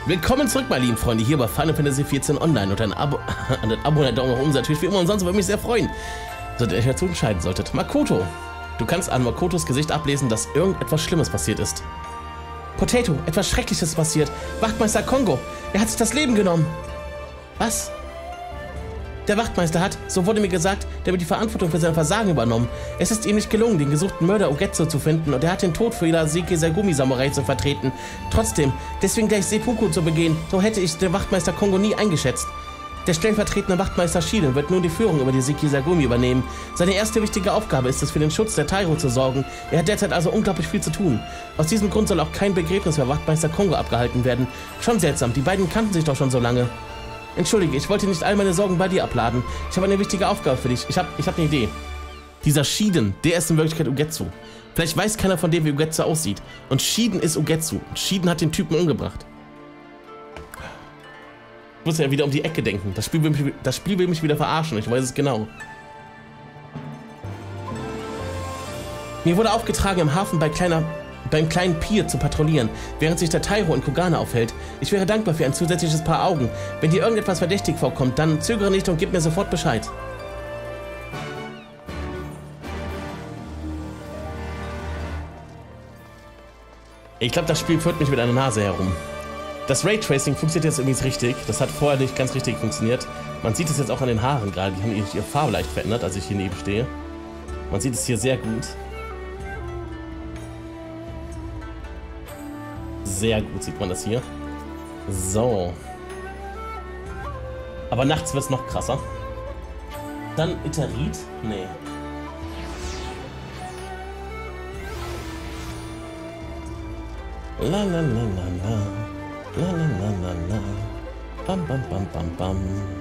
Willkommen zurück, meine lieben Freunde, hier bei Final Fantasy XIV Online und ein Abo und ein Daumen nach oben natürlich wie immer und sonst würde mich sehr freuen, solltet ihr euch dazu entscheiden solltet. Makoto, du kannst an Makotos Gesicht ablesen, dass irgendetwas Schlimmes passiert ist. Potato, etwas Schreckliches passiert. Wachtmeister Kongo, er hat sich das Leben genommen. Was? Der Wachtmeister hat, so wurde mir gesagt, die Verantwortung für sein Versagen übernommen. Es ist ihm nicht gelungen, den gesuchten Mörder Ugetsu zu finden und er hat den Tod für Seki Sagumi Samurai zu vertreten. Trotzdem, deswegen gleich Seppuku zu begehen, so hätte ich den Wachtmeister Kongo nie eingeschätzt. Der stellvertretende Wachtmeister Shiden wird nun die Führung über die Seki Sagumi übernehmen. Seine erste wichtige Aufgabe ist es, für den Schutz der Tairo zu sorgen. Er hat derzeit also unglaublich viel zu tun. Aus diesem Grund soll auch kein Begräbnis für Wachtmeister Kongo abgehalten werden. Schon seltsam, die beiden kannten sich doch schon so lange. Entschuldige, ich wollte nicht all meine Sorgen bei dir abladen. Ich habe eine wichtige Aufgabe für dich. Ich hab eine Idee. Dieser Shiden, der ist in Wirklichkeit Ugetsu. Vielleicht weiß keiner von dem, wie Ugetsu aussieht. Und Shiden ist Ugetsu. Und Shiden hat den Typen umgebracht. Ich muss ja wieder um die Ecke denken. Das Spiel will mich wieder verarschen. Ich weiß es genau. Mir wurde aufgetragen, im Hafen beim kleinen Pier zu patrouillieren, während sich der Tairo in Kogane aufhält. Ich wäre dankbar für ein zusätzliches Paar Augen. Wenn dir irgendetwas verdächtig vorkommt, dann zögere nicht und gib mir sofort Bescheid. Ich glaube, das Spiel führt mich mit einer Nase herum. Das Raytracing funktioniert jetzt übrigens richtig. Das hat vorher nicht ganz richtig funktioniert. Man sieht es jetzt auch an den Haaren gerade. Die haben ihre Farbe leicht verändert, als ich hier neben stehe. Man sieht es hier sehr gut. Sehr gut sieht man das hier. So. Aber nachts wird es noch krasser. Dann Iterit? Nee. La la la la la. La la la la la. Bam bam bam bam bam.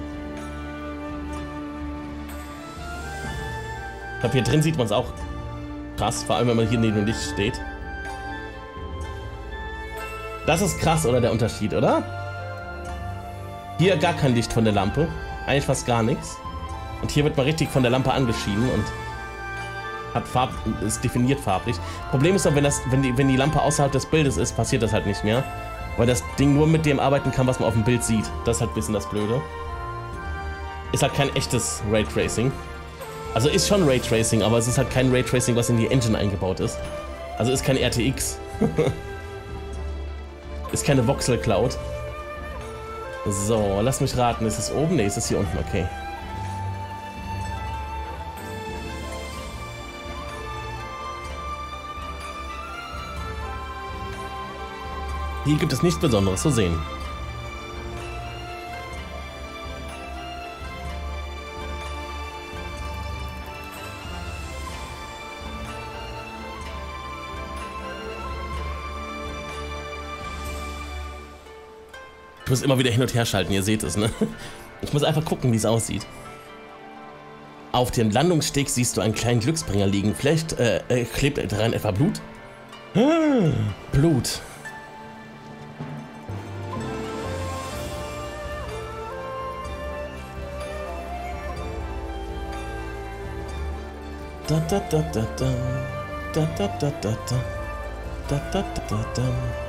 Ich glaube, hier drin sieht man es auch krass, vor allem wenn man hier neben dem Licht steht. Das ist krass, oder der Unterschied, oder? Hier gar kein Licht von der Lampe. Eigentlich fast gar nichts. Und hier wird man richtig von der Lampe angeschienen und ist definiert farblich. Problem ist aber, wenn die Lampe außerhalb des Bildes ist, passiert das halt nicht mehr. Weil das Ding nur mit dem arbeiten kann, was man auf dem Bild sieht. Das ist halt ein bisschen das Blöde. Ist halt kein echtes Raytracing. Also ist schon Raytracing, aber es ist halt kein Raytracing, was in die Engine eingebaut ist. Also ist kein RTX. Ist keine Voxel Cloud. So, lass mich raten. Ist es oben? Ne, ist es hier unten. Okay. Hier gibt es nichts Besonderes zu sehen. Ich muss immer wieder hin und her schalten, ihr seht es, ne? Ich muss einfach gucken, wie es aussieht. Auf dem Landungssteg siehst du einen kleinen Glücksbringer liegen. Vielleicht klebt daran etwa Blut? Blut. Da da da da da. Da da da da da. Da da da da da.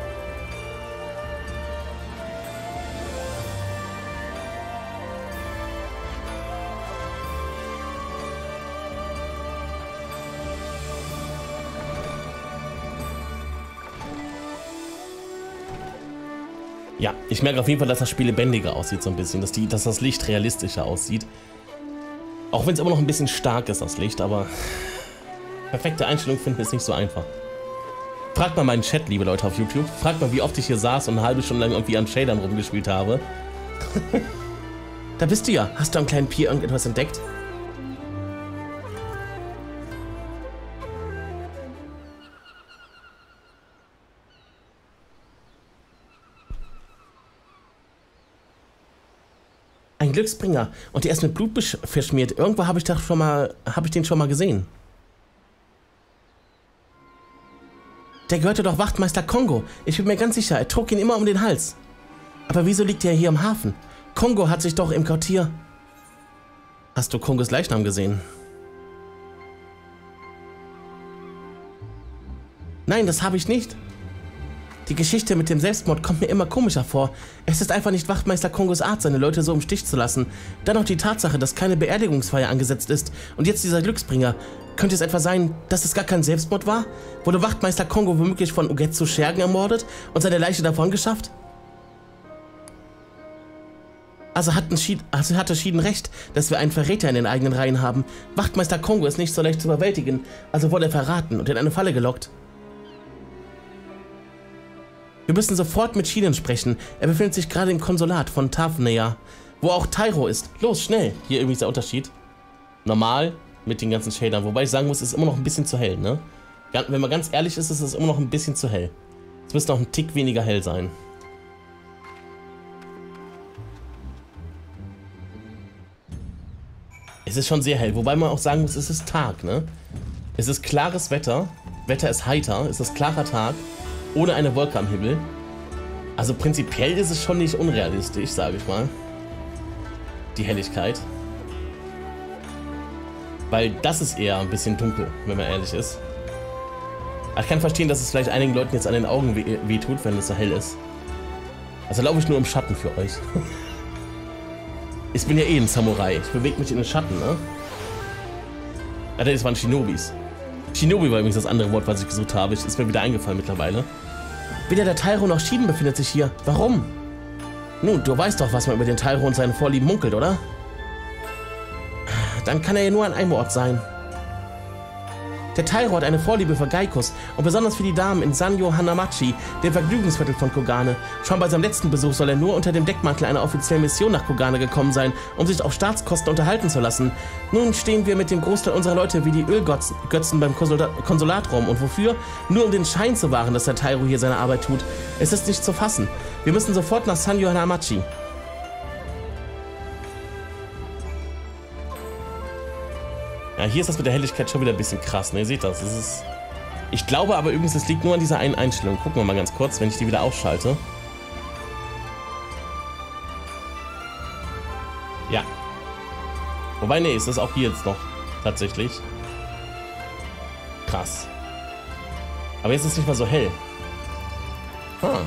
Ja, ich merke auf jeden Fall, dass das Spiel lebendiger aussieht so ein bisschen, dass das Licht realistischer aussieht. Auch wenn es immer noch ein bisschen stark ist, das Licht, aber perfekte Einstellung finden ist nicht so einfach. Fragt mal meinen Chat, liebe Leute auf YouTube. Fragt mal, wie oft ich hier saß und eine halbe Stunde lang irgendwie an Shadern rumgespielt habe. Da bist du ja. Hast du am kleinen Pier irgendetwas entdeckt? Ein Glücksbringer. Und der ist mit Blut verschmiert. Irgendwo habe ich den schon mal gesehen. Der gehörte doch Wachtmeister Kongo. Ich bin mir ganz sicher, er trug ihn immer um den Hals. Aber wieso liegt er hier im Hafen? Kongo hat sich doch im Quartier... Hast du Kongos Leichnam gesehen? Nein, das habe ich nicht. Die Geschichte mit dem Selbstmord kommt mir immer komischer vor. Es ist einfach nicht Wachtmeister Kongos Art, seine Leute so im Stich zu lassen. Dann noch die Tatsache, dass keine Beerdigungsfeier angesetzt ist. Und jetzt dieser Glücksbringer. Könnte es etwa sein, dass es gar kein Selbstmord war? Wurde Wachtmeister Kongo womöglich von Ugetsu Schergen ermordet und seine Leiche davon geschafft? Also hatte Shiden recht, dass wir einen Verräter in den eigenen Reihen haben. Wachtmeister Kongo ist nicht so leicht zu überwältigen, also wurde er verraten und in eine Falle gelockt. Wir müssen sofort mit Shiden sprechen. Er befindet sich gerade im Konsulat von Tafnea, wo auch Tairo ist. Los, schnell! Hier übrigens der Unterschied. Normal mit den ganzen Shadern, wobei ich sagen muss, es ist immer noch ein bisschen zu hell, ne? Wenn man ganz ehrlich ist, ist es immer noch ein bisschen zu hell. Es müsste noch ein Tick weniger hell sein. Es ist schon sehr hell, wobei man auch sagen muss, es ist Tag, ne? Es ist klares Wetter. Wetter ist heiter, es ist klarer Tag, ohne eine Wolke am Himmel. Also prinzipiell ist es schon nicht unrealistisch, sage ich mal. Die Helligkeit. Weil das ist eher ein bisschen dunkel, wenn man ehrlich ist. Aber ich kann verstehen, dass es vielleicht einigen Leuten jetzt an den Augen wehtut, wenn es so hell ist. Also laufe ich nur im Schatten für euch. Ich bin ja eh ein Samurai. Ich bewege mich in den Schatten, ne? Alter, das waren Shinobis. Shinobi war übrigens das andere Wort, was ich gesucht habe. Ist mir wieder eingefallen mittlerweile. Weder der Tairo noch Shiden befindet sich hier. Warum? Nun, du weißt doch, was man über den Tairo und seine Vorlieben munkelt, oder? Dann kann er ja nur an einem Ort sein. Der Tairo hat eine Vorliebe für Geikus und besonders für die Damen in Sanyo Hanamachi, dem Vergnügungsviertel von Kogane. Schon bei seinem letzten Besuch soll er nur unter dem Deckmantel einer offiziellen Mission nach Kogane gekommen sein, um sich auf Staatskosten unterhalten zu lassen. Nun stehen wir mit dem Großteil unserer Leute wie die Ölgötzen beim Konsulat rum. Und wofür? Nur um den Schein zu wahren, dass der Tairo hier seine Arbeit tut. Es ist nicht zu fassen. Wir müssen sofort nach Sanyo Hanamachi. Ja, hier ist das mit der Helligkeit schon wieder ein bisschen krass, ne? Ihr seht das. Ich glaube aber übrigens, es liegt nur an dieser einen Einstellung. Gucken wir mal ganz kurz, wenn ich die wieder ausschalte. Ja. Wobei, nee, es ist auch hier jetzt noch tatsächlich. Krass. Aber jetzt ist es nicht mal so hell. Ah.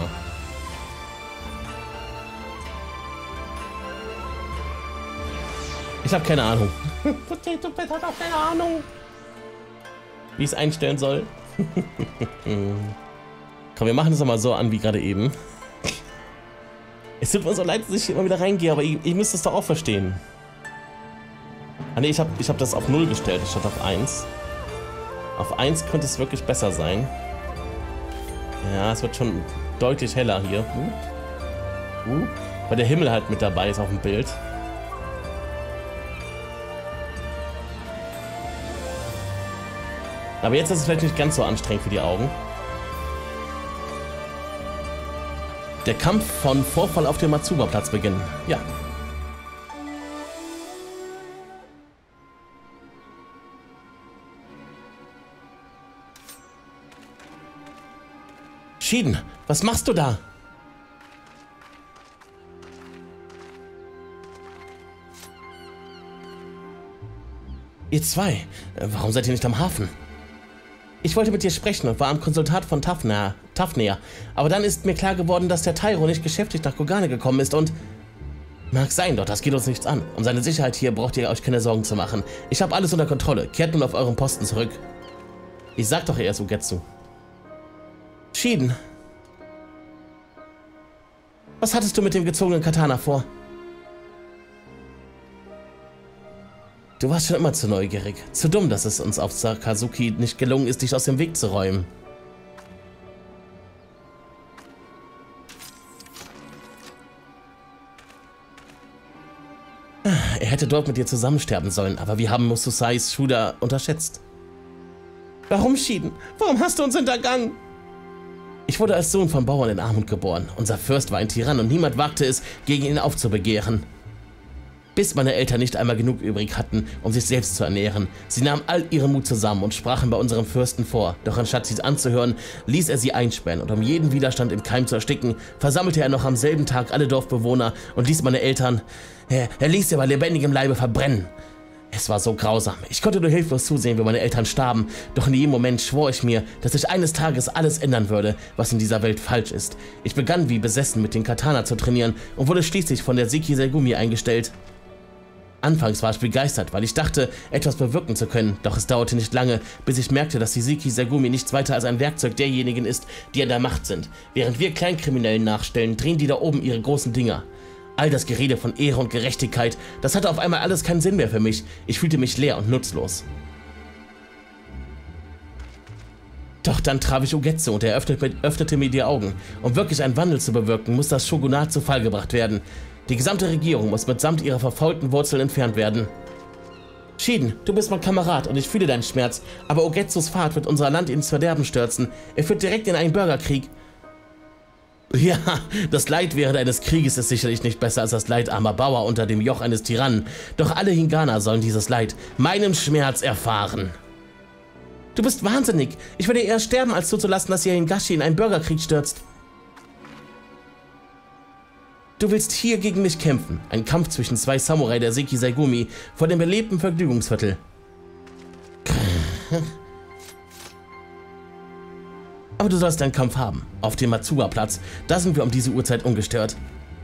Ich habe keine Ahnung. Potato Pet hat auch keine Ahnung, wie ich es einstellen soll. Komm, wir machen es mal so an wie gerade eben. Es tut mir so leid, dass ich hier immer wieder reingehe, aber ihr müsst es doch auch verstehen. Ah ne, ich hab das auf 0 gestellt, statt auf 1. Auf 1 könnte es wirklich besser sein. Ja, es wird schon deutlich heller hier. Weil der Himmel halt mit dabei ist auf dem Bild. Aber jetzt ist es vielleicht nicht ganz so anstrengend für die Augen. Der Kampf von Vorfall auf dem Matsuba-Platz beginnen. Ja. Shiden, was machst du da? Ihr zwei, warum seid ihr nicht am Hafen? Ich wollte mit dir sprechen und war am Konsulat von Tafnea. Aber dann ist mir klar geworden, dass der Tairo nicht geschäftlich nach Kogane gekommen ist und... Mag sein, doch das geht uns nichts an. Um seine Sicherheit hier braucht ihr euch keine Sorgen zu machen. Ich habe alles unter Kontrolle. Kehrt nun auf euren Posten zurück. Ich sag doch, er ist Ugetsu. Shiden. Was hattest du mit dem gezogenen Katana vor? Du warst schon immer zu neugierig. Zu dumm, dass es uns auf Sakazuki nicht gelungen ist, dich aus dem Weg zu räumen. Er hätte dort mit dir zusammen sterben sollen, aber wir haben Mususais Shuda unterschätzt. Warum, Shiden? Warum hast du uns hintergangen? Ich wurde als Sohn von Bauern in Armut geboren. Unser Fürst war ein Tyrann und niemand wagte es, gegen ihn aufzubegehren. Bis meine Eltern nicht einmal genug übrig hatten, um sich selbst zu ernähren. Sie nahmen all ihren Mut zusammen und sprachen bei unserem Fürsten vor. Doch anstatt sie anzuhören, ließ er sie einsperren und um jeden Widerstand im Keim zu ersticken, versammelte er noch am selben Tag alle Dorfbewohner und ließ meine Eltern... Er ließ sie bei lebendigem Leibe verbrennen. Es war so grausam. Ich konnte nur hilflos zusehen, wie meine Eltern starben. Doch in jedem Moment schwor ich mir, dass ich eines Tages alles ändern würde, was in dieser Welt falsch ist. Ich begann wie besessen mit den Katana zu trainieren und wurde schließlich von der Shikisegumi eingestellt. Anfangs war ich begeistert, weil ich dachte, etwas bewirken zu können, doch es dauerte nicht lange, bis ich merkte, dass die Shikisegumi nichts weiter als ein Werkzeug derjenigen ist, die an der Macht sind. Während wir Kleinkriminellen nachstellen, drehen die da oben ihre großen Dinger. All das Gerede von Ehre und Gerechtigkeit, das hatte auf einmal alles keinen Sinn mehr für mich. Ich fühlte mich leer und nutzlos. Doch dann traf ich Ugetsu und er öffnete mir die Augen. Um wirklich einen Wandel zu bewirken, muss das Shogunat zu Fall gebracht werden. Die gesamte Regierung muss mitsamt ihrer verfaulten Wurzeln entfernt werden. Shiden, du bist mein Kamerad und ich fühle deinen Schmerz, aber Ugetsus Fahrt wird unser Land ins Verderben stürzen. Er führt direkt in einen Bürgerkrieg. Ja, das Leid während eines Krieges ist sicherlich nicht besser als das Leid armer Bauer unter dem Joch eines Tyrannen. Doch alle Hingana sollen dieses Leid, meinen Schmerz, erfahren. Du bist wahnsinnig. Ich würde eher sterben, als zuzulassen, dass ihr Hingashi in einen Bürgerkrieg stürzt. Du willst hier gegen mich kämpfen. Ein Kampf zwischen zwei Samurai der Shikisegumi vor dem belebten Vergnügungsviertel. Aber du sollst einen Kampf haben. Auf dem Matsuba-Platz. Da sind wir um diese Uhrzeit ungestört.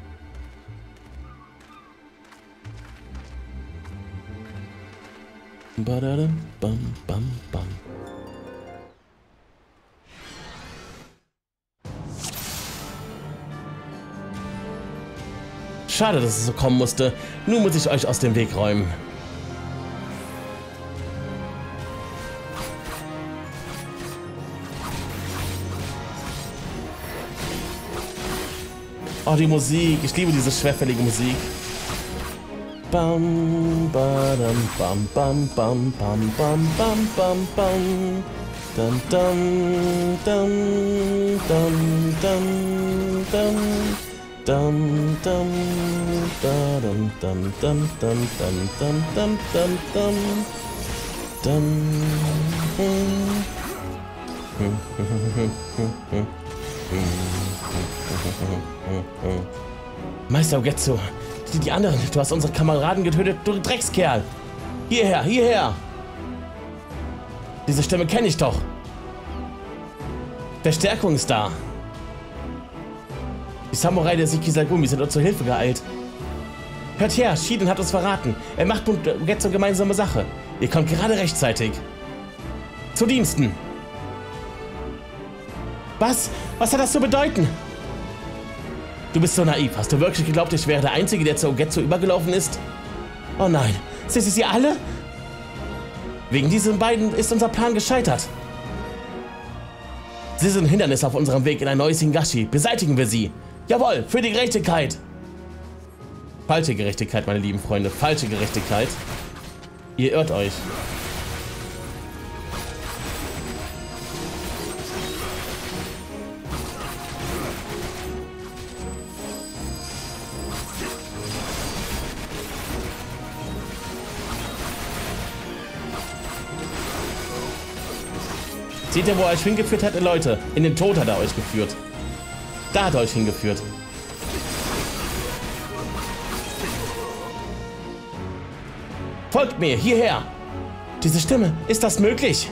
Bam, bam, bam. Schade, dass es so kommen musste. Nun muss ich euch aus dem Weg räumen. Oh, die Musik. Ich liebe diese schwerfällige Musik. Bam, badam, bam, bam, bam, bam, bam, bam, bam, bam. Dum, dum, dum, dum, dum, dum. Dum, dum, da, dum, dum, dum, dum, dum, dum, dum, dum, dum. Meister Ugetsu, die anderen, du hast unsere Kameraden getötet, du Dreckskerl! Hierher, hierher! Diese Stimme kenne ich doch! Verstärkung ist da! Die Samurai der Shikisegumi sind uns zur Hilfe geeilt. Hört her, Shiden hat uns verraten. Er macht mit Ugetsu gemeinsame Sache. Ihr kommt gerade rechtzeitig. Zu Diensten! Was? Was hat das zu bedeuten? Du bist so naiv. Hast du wirklich geglaubt, ich wäre der Einzige, der zu Ugetsu übergelaufen ist? Oh nein. Sind sie alle? Wegen diesen beiden ist unser Plan gescheitert. Sie sind ein Hindernis auf unserem Weg in ein neues Hingashi. Beseitigen wir sie. Jawohl, für die Gerechtigkeit. Falsche Gerechtigkeit, meine lieben Freunde. Falsche Gerechtigkeit. Ihr irrt euch. Seht ihr, wo er euch hingeführt hat, Leute? In den Tod hat er euch geführt. Da hat er euch hingeführt. Folgt mir, hierher! Diese Stimme, ist das möglich?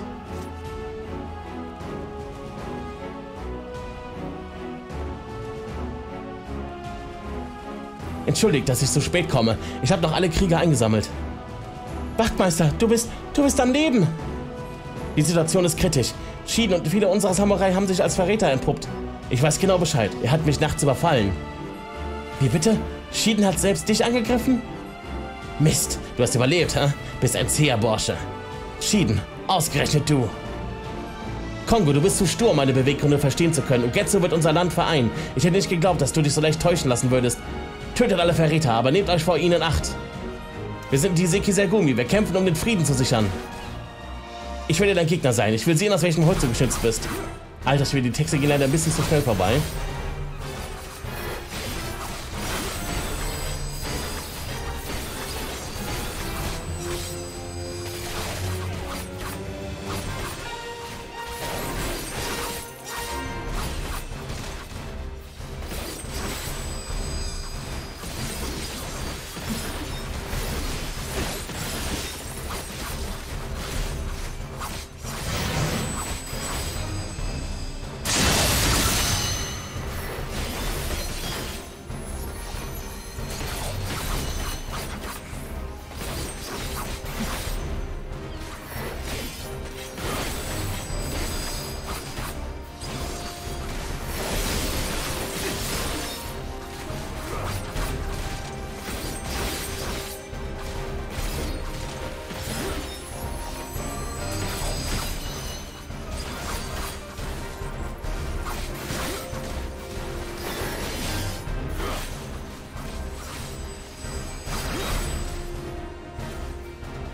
Entschuldigt, dass ich so spät komme. Ich habe noch alle Krieger eingesammelt. Wachtmeister, du bist am Leben! Die Situation ist kritisch. Shiden und viele unserer Samurai haben sich als Verräter entpuppt. Ich weiß genau Bescheid. Er hat mich nachts überfallen. Wie bitte? Shiden hat selbst dich angegriffen? Mist, du hast überlebt, hä? Bist ein zäher Bursche. Shiden, ausgerechnet du. Kongo, du bist zu stur, meine Beweggründe verstehen zu können. Ugetsu wird unser Land vereinen. Ich hätte nicht geglaubt, dass du dich so leicht täuschen lassen würdest. Tötet alle Verräter, aber nehmt euch vor ihnen in Acht. Wir sind die Shikisegumi. Wir kämpfen, um den Frieden zu sichern. Ich werde dein Gegner sein. Ich will sehen, aus welchem Holz du geschützt bist. Alter Schwede, die Texte gehen leider ein bisschen zu schnell vorbei.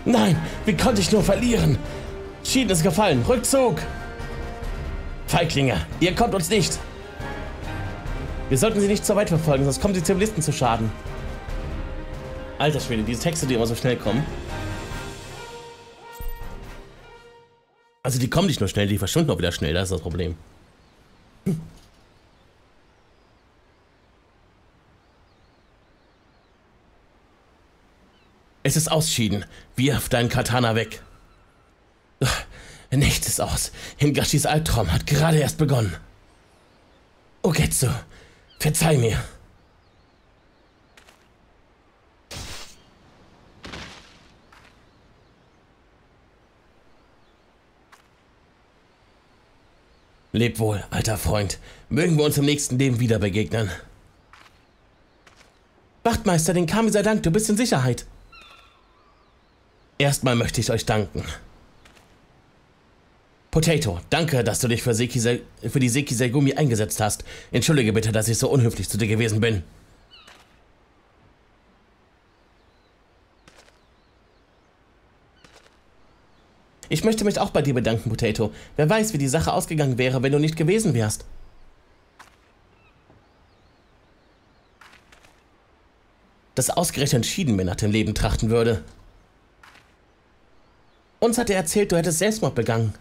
Nein, wie konnte ich nur verlieren? Shiden ist gefallen. Rückzug! Feiglinge, ihr kommt uns nicht. Wir sollten sie nicht so weit verfolgen, sonst kommen die Zivilisten zu Schaden. Alter Schwede, diese Texte, die immer so schnell kommen. Also die kommen nicht nur schnell, die verschwinden auch wieder schnell, das ist das Problem. Es ist ausschieden. Wirf deinen Katana weg. Nichts ist aus. Hingashis Albtraum hat gerade erst begonnen. Ugetsu, verzeih mir. Leb wohl, alter Freund. Mögen wir uns im nächsten Leben wieder begegnen. Wachtmeister, den Kami sei Dank, du bist in Sicherheit. Erstmal möchte ich euch danken. Potato, danke, dass du dich für die Sekisei-Gumi eingesetzt hast. Entschuldige bitte, dass ich so unhöflich zu dir gewesen bin. Ich möchte mich auch bei dir bedanken, Potato. Wer weiß, wie die Sache ausgegangen wäre, wenn du nicht gewesen wärst. Dass ausgerechnet Shiden mir nach dem Leben trachten würde. Uns hat er erzählt, du hättest Selbstmord begangen.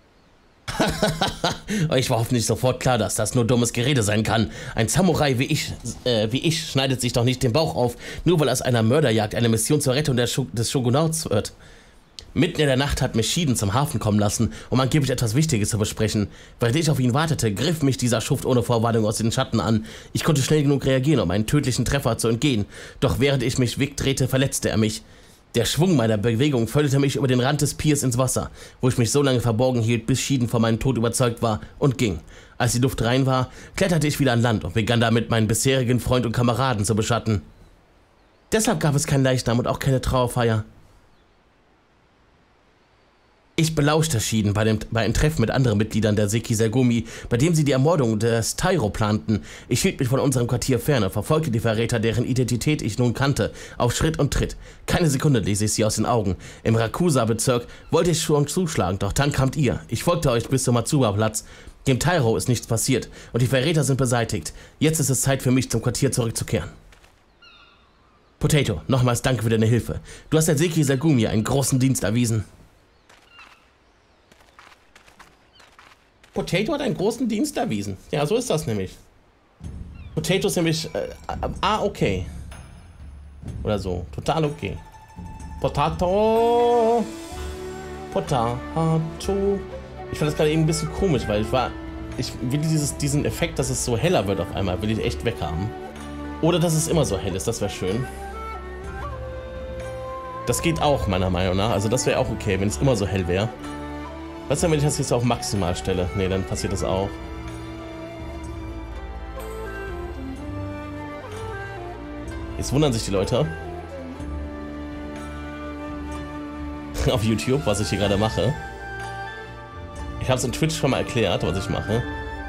Ich war hoffentlich sofort klar, dass das nur dummes Gerede sein kann. Ein Samurai wie ich schneidet sich doch nicht den Bauch auf, nur weil aus einer Mörderjagd eine Mission zur Rettung des Shogunats wird. Mitten in der Nacht hat mich Shiden zum Hafen kommen lassen, um angeblich etwas Wichtiges zu besprechen. Während ich auf ihn wartete, griff mich dieser Schuft ohne Vorwarnung aus den Schatten an. Ich konnte schnell genug reagieren, um einen tödlichen Treffer zu entgehen. Doch während ich mich wegdrehte, verletzte er mich. Der Schwung meiner Bewegung förderte mich über den Rand des Piers ins Wasser, wo ich mich so lange verborgen hielt, bis Shiden von meinem Tod überzeugt war und ging. Als die Luft rein war, kletterte ich wieder an Land und begann damit, meinen bisherigen Freund und Kameraden zu beschatten. Deshalb gab es keinen Leichnam und auch keine Trauerfeier. Ich belauschte Shiden bei einem Treffen mit anderen Mitgliedern der Sekisei-Gumi, bei dem sie die Ermordung des Tairo planten. Ich hielt mich von unserem Quartier fern und verfolgte die Verräter, deren Identität ich nun kannte, auf Schritt und Tritt. Keine Sekunde ließ ich sie aus den Augen. Im Rakusa-Bezirk wollte ich schon zuschlagen, doch dann kamt ihr. Ich folgte euch bis zum Matsuba-Platz. Dem Tairo ist nichts passiert und die Verräter sind beseitigt. Jetzt ist es Zeit für mich, zum Quartier zurückzukehren. Potato, nochmals danke für deine Hilfe. Du hast der Sekisei-Gumi einen großen Dienst erwiesen. Potato hat einen großen Dienst erwiesen. Ja, so ist das nämlich. Potato ist nämlich, okay. Oder so, total okay. Potato. Potato. Ich fand das gerade eben ein bisschen komisch, weil ich will diesen Effekt, dass es so heller wird auf einmal, will ich echt weghaben. Oder dass es immer so hell ist, das wäre schön. Das geht auch, meiner Meinung nach. Also das wäre auch okay, wenn es immer so hell wäre. Was denn, wenn ich das jetzt auf maximal stelle? Ne, dann passiert das auch. Jetzt wundern sich die Leute auf YouTube, was ich hier gerade mache. Ich habe es in Twitch schon mal erklärt, was ich mache.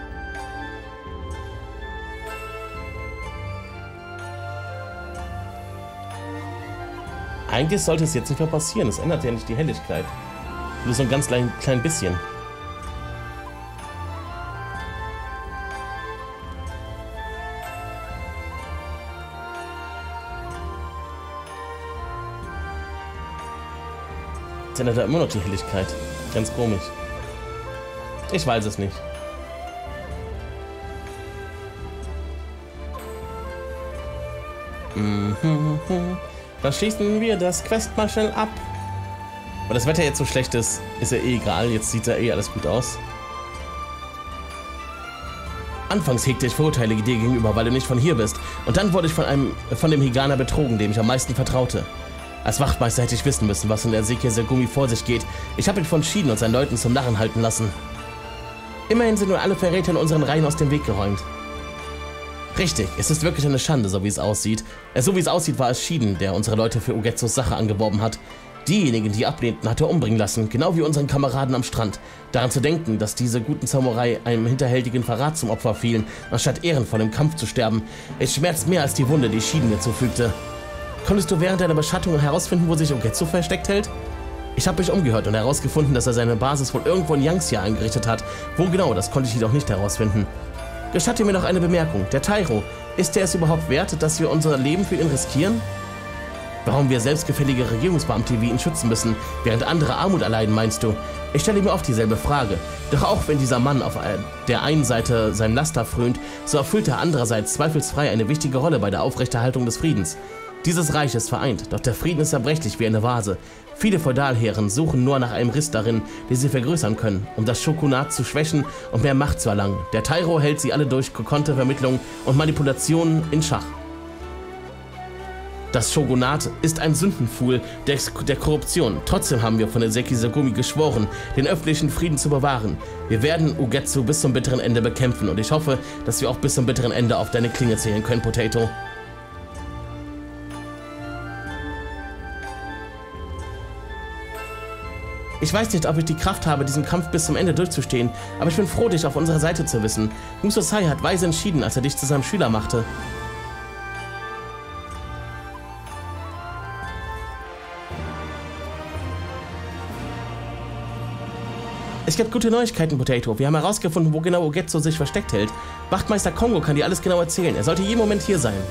Eigentlich sollte es jetzt nicht mehr passieren. Es ändert ja nicht die Helligkeit. Nur so ein ganz klein bisschen. Jetzt ändert er immer noch die Helligkeit. Ganz komisch. Ich weiß es nicht. Dann schließen wir das Quest mal schnell ab. Weil das Wetter jetzt so schlecht ist, ist ja eh egal. Jetzt sieht ja eh alles gut aus. Anfangs hegte ich Vorurteile dir gegenüber, weil du nicht von hier bist. Und dann wurde ich von dem Higana betrogen, dem ich am meisten vertraute. Als Wachtmeister hätte ich wissen müssen, was in der Sekisei-Gumi vor sich geht. Ich habe mich von Shiden und seinen Leuten zum Narren halten lassen. Immerhin sind nun alle Verräter in unseren Reihen aus dem Weg geräumt. Richtig, es ist wirklich eine Schande, so wie es aussieht. So wie es aussieht, war es Shiden, der unsere Leute für Ugetsus Sache angeworben hat. Diejenigen, die ablehnten, hat er umbringen lassen, genau wie unseren Kameraden am Strand. Daran zu denken, dass diese guten Samurai einem hinterhältigen Verrat zum Opfer fielen, anstatt ehrenvoll im Kampf zu sterben, es schmerzt mehr als die Wunde, die Shiden mir zufügte. Konntest du während deiner Beschattung herausfinden, wo sich Ugetsu versteckt hält? Ich habe mich umgehört und herausgefunden, dass er seine Basis wohl irgendwo in Yangxia eingerichtet hat. Wo genau, das konnte ich jedoch nicht herausfinden. Gestatte mir noch eine Bemerkung. Der Tairo, ist der es überhaupt wert, dass wir unser Leben für ihn riskieren? Warum wir selbstgefällige Regierungsbeamte wie ihn schützen müssen, während andere Armut erleiden, meinst du? Ich stelle mir oft dieselbe Frage. Doch auch wenn dieser Mann auf der einen Seite sein Laster frönt, so erfüllt er andererseits zweifelsfrei eine wichtige Rolle bei der Aufrechterhaltung des Friedens. Dieses Reich ist vereint, doch der Frieden ist zerbrechlich wie eine Vase. Viele Feudalherren suchen nur nach einem Riss darin, den sie vergrößern können, um das Shogunat zu schwächen und mehr Macht zu erlangen. Der Tairo hält sie alle durch gekonnte Vermittlung und Manipulationen in Schach. Das Shogunat ist ein Sündenpfuhl der Korruption. Trotzdem haben wir von der Sekisagumi geschworen, den öffentlichen Frieden zu bewahren. Wir werden Ugetsu bis zum bitteren Ende bekämpfen und ich hoffe, dass wir auch bis zum bitteren Ende auf deine Klinge zählen können, Potato. Ich weiß nicht, ob ich die Kraft habe, diesen Kampf bis zum Ende durchzustehen, aber ich bin froh, dich auf unserer Seite zu wissen. Musosai hat weise entschieden, als er dich zu seinem Schüler machte. Es gibt gute Neuigkeiten, Potato. Wir haben herausgefunden, wo genau Ugetsu sich versteckt hält. Wachtmeister Kongo kann dir alles genau erzählen. Er sollte jeden Moment hier sein.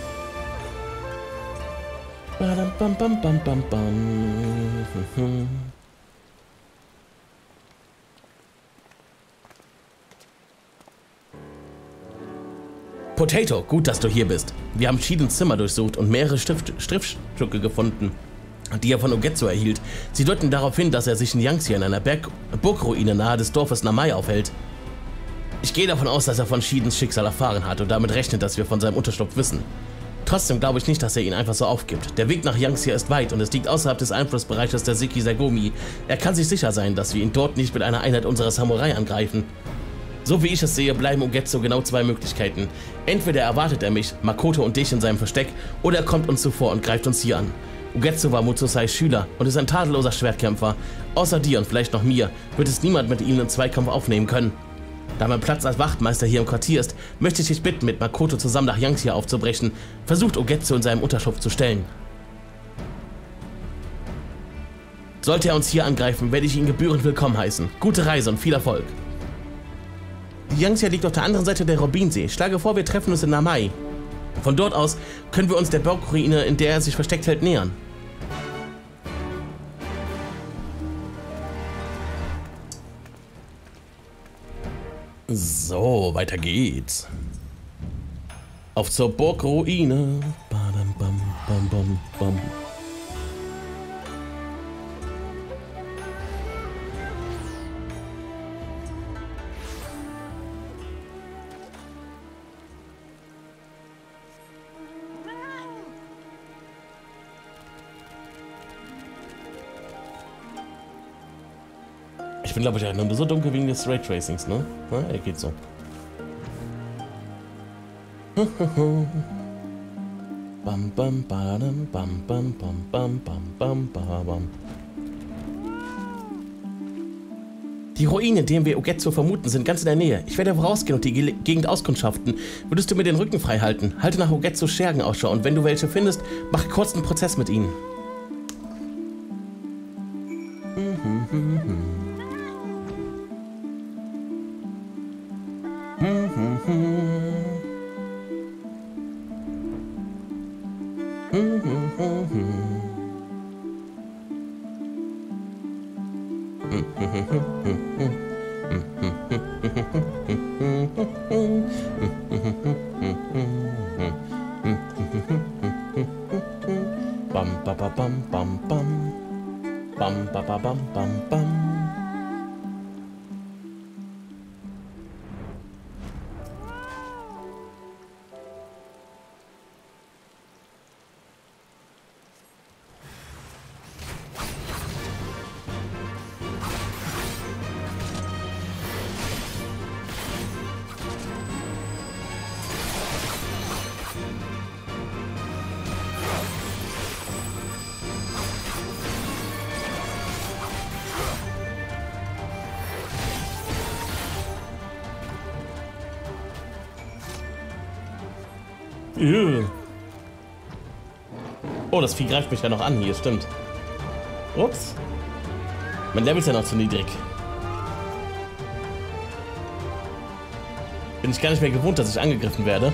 Potato, gut, dass du hier bist. Wir haben Shidens Zimmer durchsucht und mehrere Schriftstücke gefunden, die er von Ugetsu erhielt. Sie deuten darauf hin, dass er sich in Yangxia in einer Burgruine nahe des Dorfes Namai aufhält. Ich gehe davon aus, dass er von Shidens Schicksal erfahren hat und damit rechnet, dass wir von seinem Unterschlupf wissen. Trotzdem glaube ich nicht, dass er ihn einfach so aufgibt. Der Weg nach Yangxia ist weit und es liegt außerhalb des Einflussbereiches der Sekisagumi. Er kann sich sicher sein, dass wir ihn dort nicht mit einer Einheit unserer Samurai angreifen. So wie ich es sehe, bleiben Ugetsu genau zwei Möglichkeiten. Entweder erwartet er mich, Makoto und dich in seinem Versteck, oder er kommt uns zuvor und greift uns hier an. Ugetsu war Musosais Schüler und ist ein tadelloser Schwertkämpfer. Außer dir und vielleicht noch mir wird es niemand mit ihm einen Zweikampf aufnehmen können. Da mein Platz als Wachtmeister hier im Quartier ist, möchte ich dich bitten, mit Makoto zusammen nach Yangxia aufzubrechen. Versucht Ugetsu in seinem Unterschlupf zu stellen. Sollte er uns hier angreifen, werde ich ihn gebührend willkommen heißen. Gute Reise und viel Erfolg. Yangxia liegt auf der anderen Seite der Robinsee. Ich schlage vor, wir treffen uns in Namai. Von dort aus können wir uns der Burgruine, in der er sich versteckt hält, nähern. So, weiter geht's. Auf zur Burgruine. Badam, bam, bam, bam, bam. Ich bin, glaube ich, nur so dunkel wegen des Raytracings, ne? Ja, er geht so. Bam, bam, badam, bam, bam, bam, bam, bam, bam, bam. Die Ruinen, in denen wir Ugetsu vermuten, sind ganz in der Nähe. Ich werde vorausgehen und die Gegend auskundschaften. Würdest du mir den Rücken frei halten? Halte nach Ugetsus Schergen Ausschau und wenn du welche findest, mach kurz einen Prozess mit ihnen. Bam, ba, ba, bam, bam, bam. Bam, ba, ba, bam, bam, bam. Oh, das Vieh greift mich ja noch an hier, stimmt. Ups. Mein Level ist ja noch zu niedrig. Bin ich gar nicht mehr gewohnt, dass ich angegriffen werde.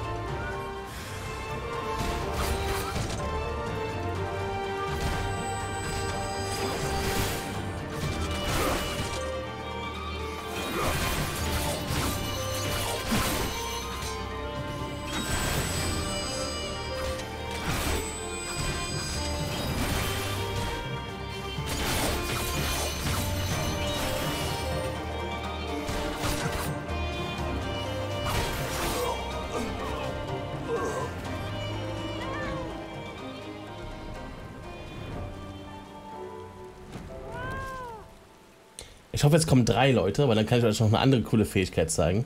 Ich hoffe, jetzt kommen 3 Leute, weil dann kann ich euch noch eine andere coole Fähigkeit zeigen.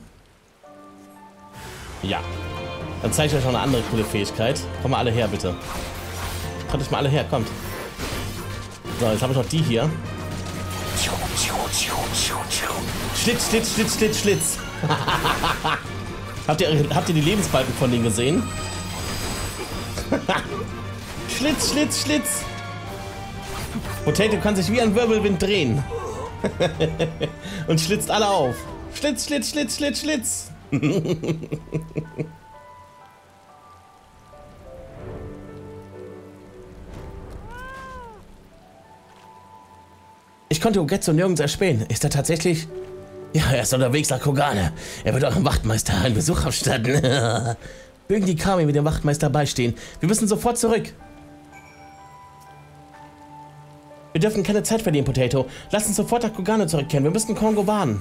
Ja. Dann zeige ich euch noch eine andere coole Fähigkeit. Kommt mal alle her, bitte. Kommt euch mal alle her, kommt. So, jetzt habe ich noch die hier. Schlitz, Schlitz, Schlitz, Schlitz, Schlitz. Habt ihr die Lebensbalken von denen gesehen? Schlitz, Schlitz, Schlitz. Potato kann sich wie ein Wirbelwind drehen. Und schlitzt alle auf. Schlitz, Schlitz, Schlitz, Schlitz, Schlitz. Ich konnte Ugetsu nirgends erspähen. Ist er tatsächlich... Ja, er ist unterwegs nach Kogane. Er wird eurem Wachtmeister einen Besuch abstatten. Mögen die Kami mit dem Wachtmeister beistehen. Wir müssen sofort zurück. Wir dürfen keine Zeit verlieren, Potato. Lass uns sofort nach Kogane zurückkehren. Wir müssen Kongo warnen.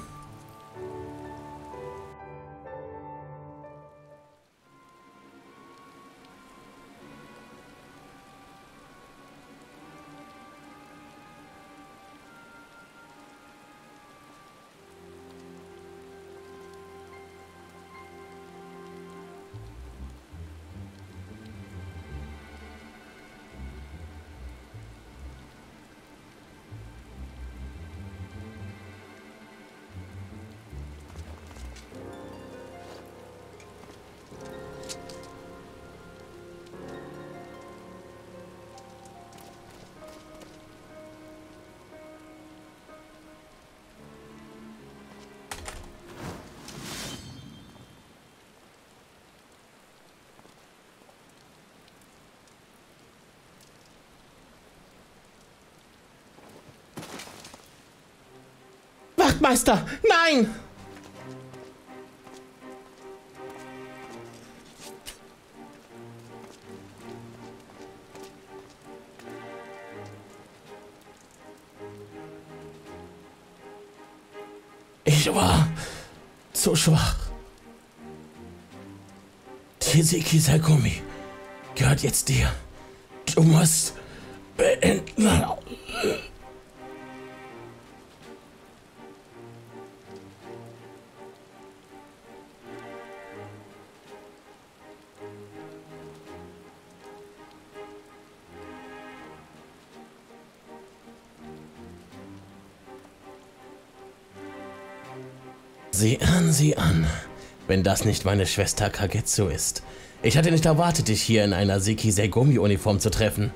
Wachtmeister, nein! Ich war zu schwach. Tiziki Sagumi gehört jetzt dir. Du musst beenden. Sieh an, wenn das nicht meine Schwester Kagetsu ist. Ich hatte nicht erwartet, dich hier in einer Seki Segumi-Uniform zu treffen.